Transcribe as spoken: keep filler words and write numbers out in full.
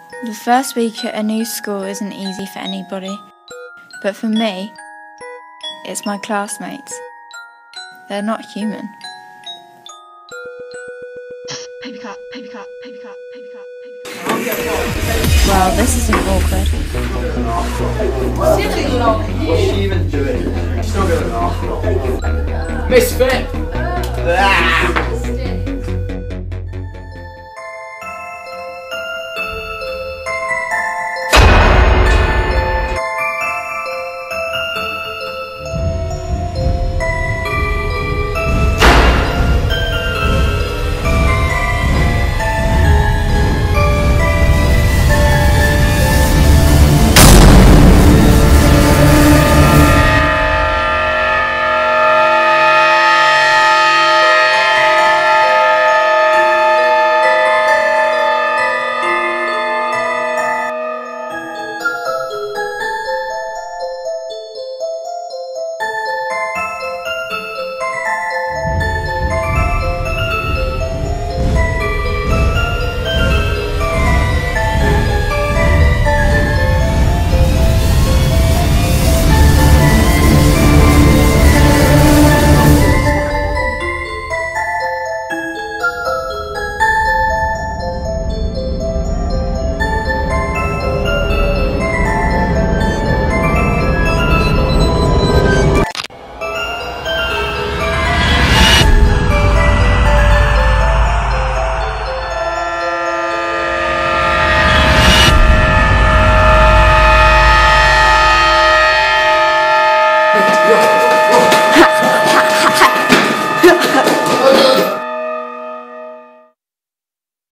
The first week at a new school isn't easy for anybody, but for me, it's my classmates. They're not human. Paper cut, paper cut, paper cut, paper cut, paper cut. Well, this isn't awkward. What's she even doing? She's not going to laugh. Misfit! Ah!